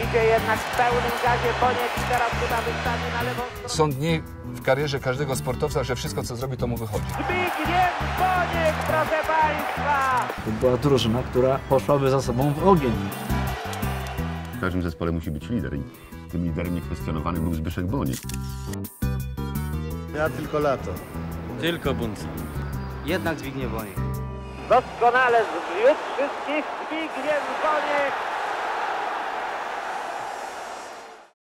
Idzie jednak w pełnym gazie Boniek i teraz chyba wystanie na lewą stronę. Są dni w karierze każdego sportowca, że wszystko co zrobi to mu wychodzi. Zbigniew Boniek, proszę Państwa! To była drużyna, która poszłaby za sobą w ogień. W każdym zespole musi być lider i tym liderem niekwestionowanym był Zbyszek Boniek. Ja tylko lato. Tylko Bunca. Jednak Zbigniew Boniek. Doskonale zwiódł wszystkich Zbigniew Boniek.